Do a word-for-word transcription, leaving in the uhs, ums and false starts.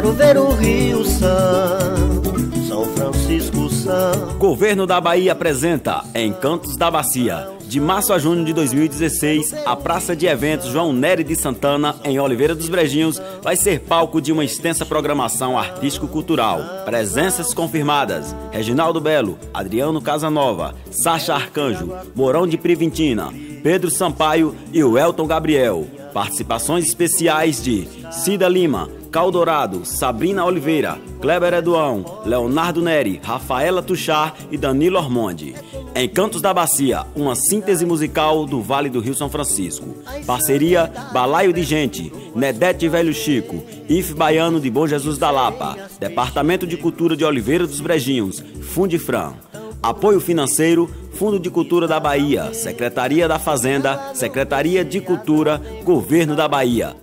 quero ver o Rio São, São Francisco São. Governo da Bahia apresenta Encantos da Bacia. De março a junho de dois mil e dezesseis, a Praça de Eventos João Nery de Santana, em Oliveira dos Brejinhos, vai ser palco de uma extensa programação artístico-cultural. Presenças confirmadas: Reginaldo Belo, Adriano Casanova, Sacha Arcanjo, Mourão de Privintina, Pedro Sampaio e o Elton Gabriel. Participações especiais de Cida Lima, Caldorado, Sabrina Oliveira, Kleber Eduão, Leonardo Neri, Rafaela Tuchar e Danilo Ormonde. Encantos da Bacia, uma síntese musical do Vale do Rio São Francisco. Parceria Balaio de Gente, Nedete Velho Chico, I F Baiano de Bom Jesus da Lapa, Departamento de Cultura de Oliveira dos Brejinhos, Fundifran. Apoio financeiro, Fundo de Cultura da Bahia, Secretaria da Fazenda, Secretaria de Cultura, Governo da Bahia.